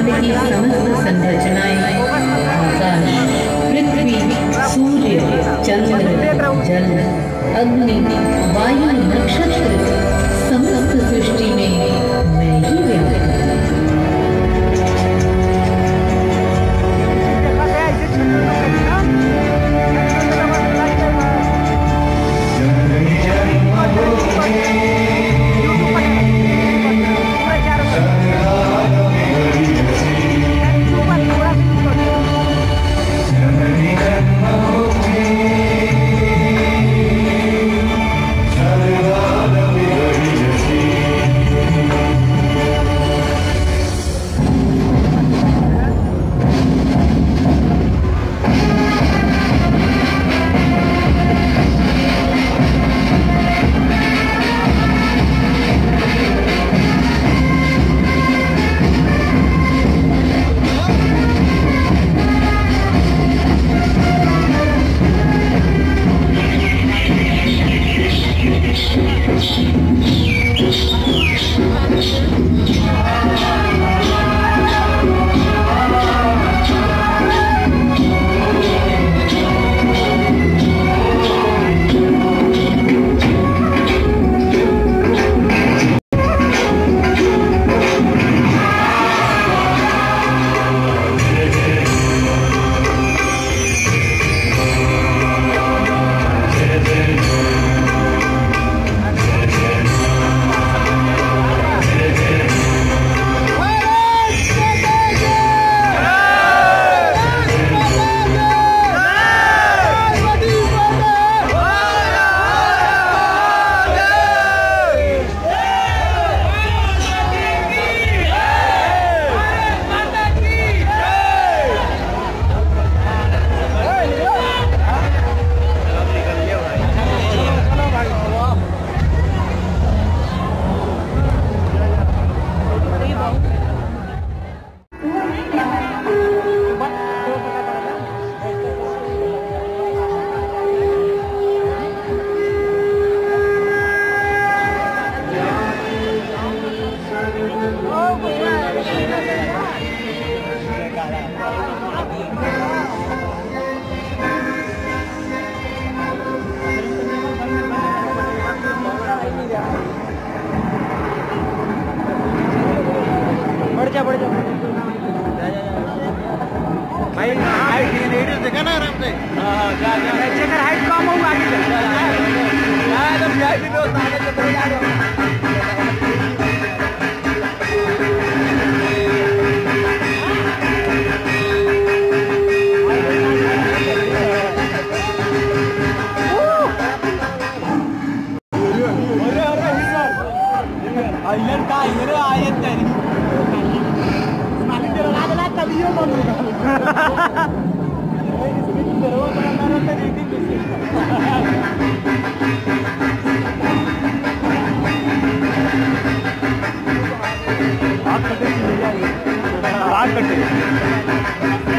ही समस्त संरचनाएं आकाश, पृथ्वी, सूर्य, चंद्र, जल, अग्नि, वायु, नक्षत्र, समस्त सृष्टि में मैं ही व्यापक हूँ। भाई हाइट देखा ना आराम से। जेकर हाइट कम हो आगे तो वीआईपी में होता है तो जा रहे हो। आइलैंड का ये आयत तेरी मालिक तेरा लाला कभी यो बनूंगा इसमें तेरा बड़ा मेरा रेटिंग आग कटे